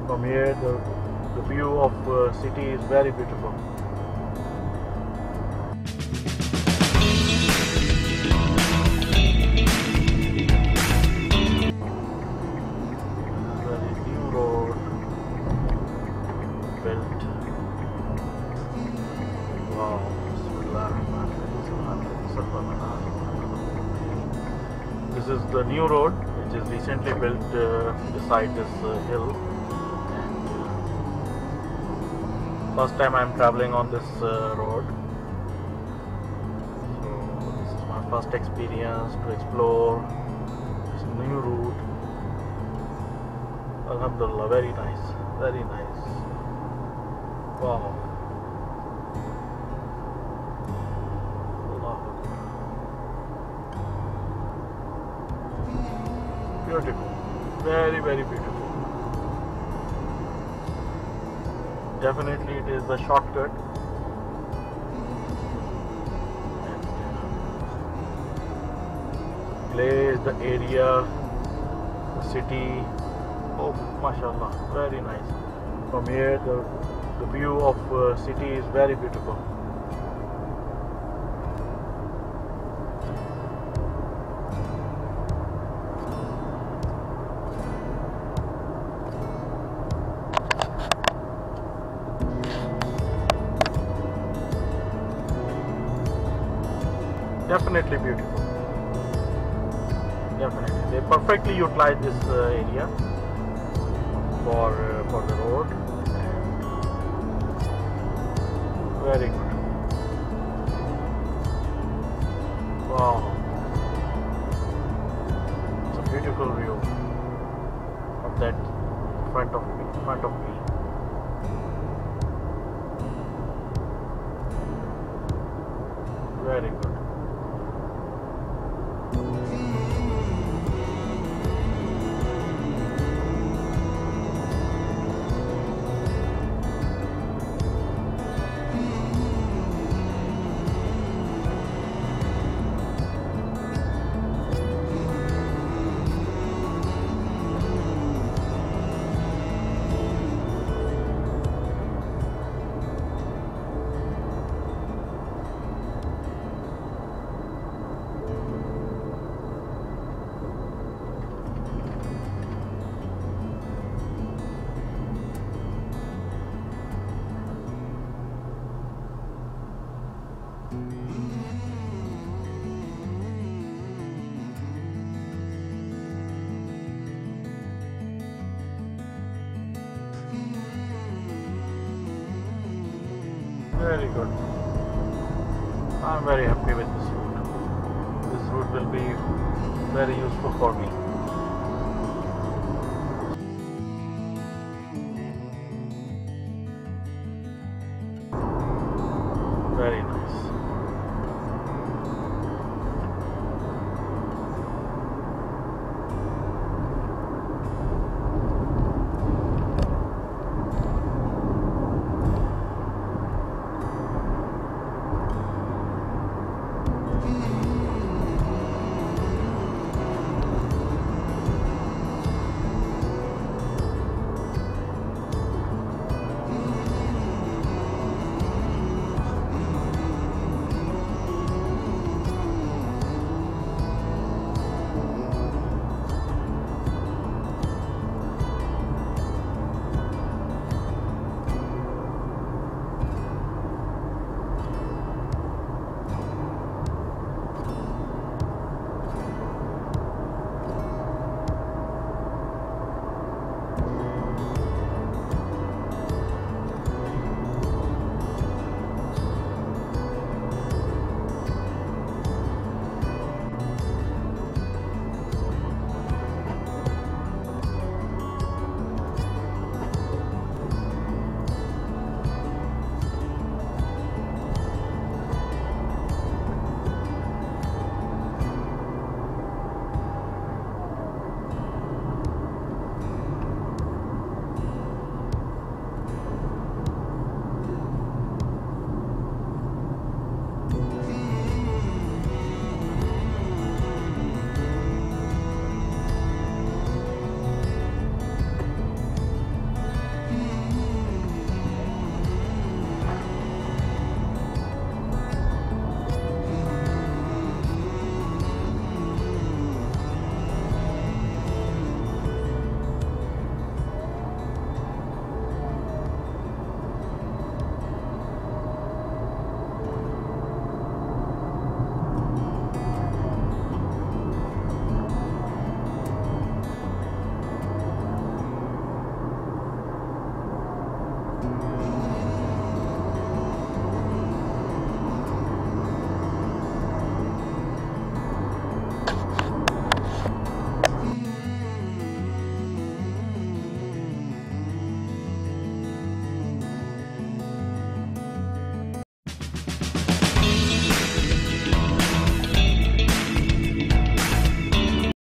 From here, the view of city is very beautiful. Very new road built. Wow. This is the new road which is recently built beside this hill. First time I'm traveling on this road, so this is my first experience to explore this new route. Alhamdulillah, very nice, very nice. Wow. Allahu Akbar. Beautiful, very, very beautiful. Definitely it is a shortcut, and place, the area, the city, oh mashallah, very nice. From here the view of city is very beautiful. Definitely beautiful. Definitely, they perfectly utilize this area for the road. Very good. Wow, it's a beautiful view of that front of me. Very good. Very good. I'm very happy with this route. This route will be very useful for me.